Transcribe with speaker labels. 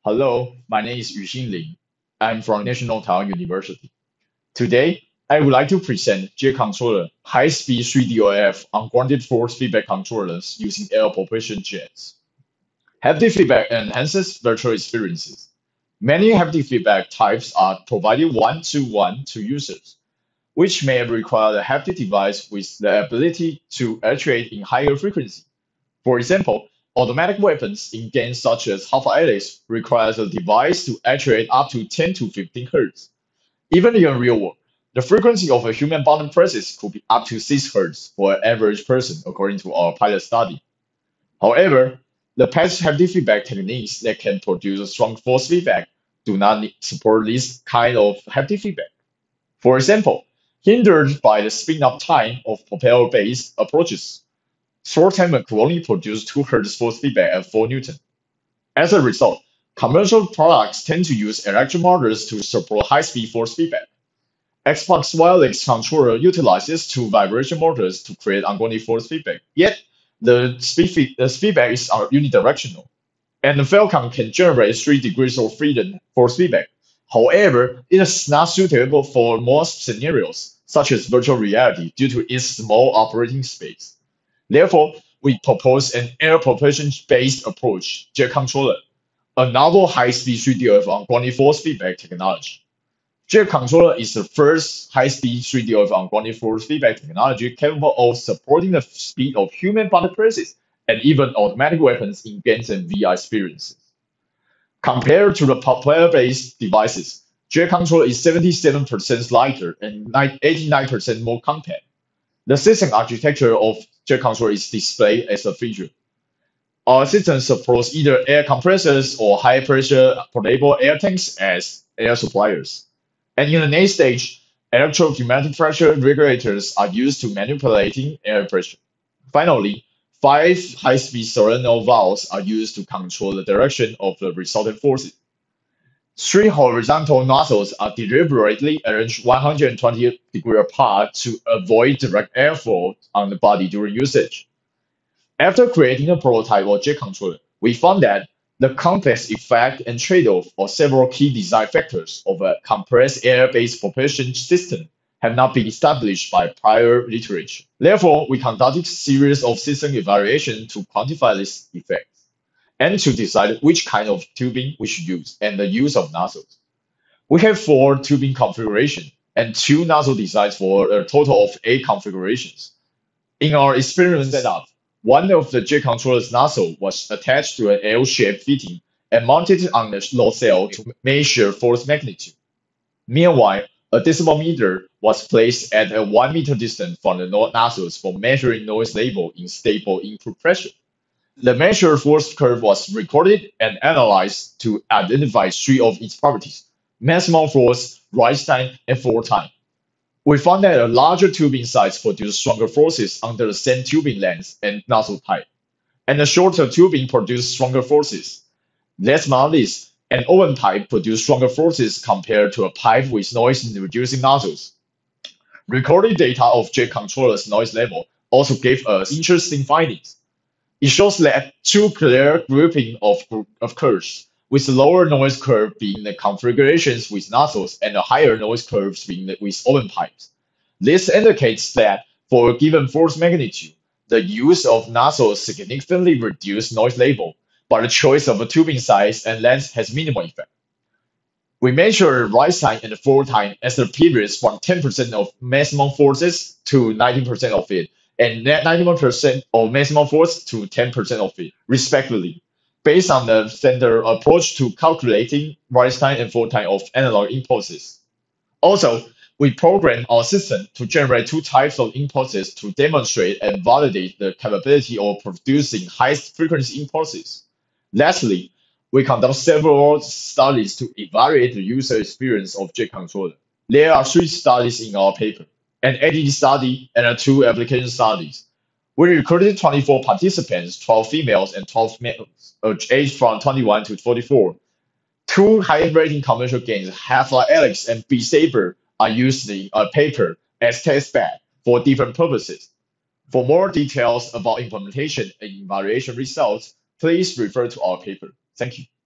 Speaker 1: Hello, my name is Yu-Hsin. I'm from National Taiwan University. Today, I would like to present JetController high-speed 3-DoF ungrounded force feedback controllers using air propulsion jets. Haptic feedback enhances virtual experiences. Many haptic feedback types are provided one-to-one to users, which may require the haptic device with the ability to actuate in higher frequency. For example, automatic weapons in games such as Alyx requires a device to actuate up to 10 to 15 Hz. Even in real world, the frequency of a human button presses could be up to 6 Hz for an average person, according to our pilot study. However, the past haptic feedback techniques that can produce a strong force feedback do not support this kind of haptic feedback. For example, hindered by the spin-up time of propeller-based approaches, short timer could only produce 2 Hz force feedback at 4 Newton. As a result, commercial products tend to use electric motors to support high-speed force feedback. Xbox wireless controller utilizes 2 vibration motors to create ungrounded force feedback, yet the feedback is unidirectional. And the Falcon can generate 3 degrees of freedom force feedback. However, it is not suitable for most scenarios, such as virtual reality, due to its small operating space. Therefore, we propose an air propulsion-based approach, JetController, a novel high-speed 3-DoF ungrounded force feedback technology. JetController is the first high-speed 3-DoF ungrounded force feedback technology capable of supporting the speed of human button presses and even automatic weapons in games and VR experiences. Compared to the propeller-based devices, JetController is 77% lighter and 89% more compact. The system architecture of JetController is displayed as a feature. Our system supports either air compressors or high-pressure portable air tanks as air suppliers. And in the next stage, electro-pneumatic pressure regulators are used to manipulating air pressure. Finally, 5 high-speed solenoid valves are used to control the direction of the resultant forces. 3 horizontal nozzles are deliberately arranged 120 degrees apart to avoid direct airflow on the body during usage. After creating a prototype of JetController, we found that the complex effect and trade-off of several key design factors of a compressed air-based propulsion system have not been established by prior literature. Therefore, we conducted a series of system evaluations to quantify these effects and to decide which kind of tubing we should use and the use of nozzles. We have 4 tubing configurations and 2 nozzle designs for a total of 8 configurations. In our experiment setup, one of the JetController's nozzle was attached to an L-shaped fitting and mounted on the load cell to measure force magnitude. Meanwhile, a decibel meter was placed at a 1 meter distance from the nozzles for measuring noise level in stable input pressure. The measured force curve was recorded and analyzed to identify 3 of its properties: maximum force, rise time, and fall time. We found that a larger tubing size produced stronger forces under the same tubing length and nozzle type, and a shorter tubing produced stronger forces. Last but not least, an open pipe produced stronger forces compared to a pipe with noise-reducing nozzles. Recorded data of JetController's noise level also gave us interesting findings. It shows that 2 clear grouping of curves, with the lower noise curve being the configurations with nozzles and the higher noise curves being with open pipes. This indicates that for a given force magnitude, the use of nozzles significantly reduces noise level, but the choice of a tubing size and length has minimal effect. We measure rise time and fall time as the periods from 10% of maximum forces to 19% of it, and 91% of maximum force to 10% of it, respectively, based on the standard approach to calculating rise time and fall time of analog impulses. Also, we programmed our system to generate 2 types of impulses to demonstrate and validate the capability of producing high-frequency impulses. Lastly, we conduct several studies to evaluate the user experience of JetController. There are 3 studies in our paper: an ADD study and 2 application studies. We recruited 24 participants, 12 females and 12 males, aged from 21 to 44. 2 high-rating commercial games, Half-Life Alyx and Beat Saber, are used in our paper as testbed for different purposes. For more details about implementation and evaluation results, please refer to our paper. Thank you.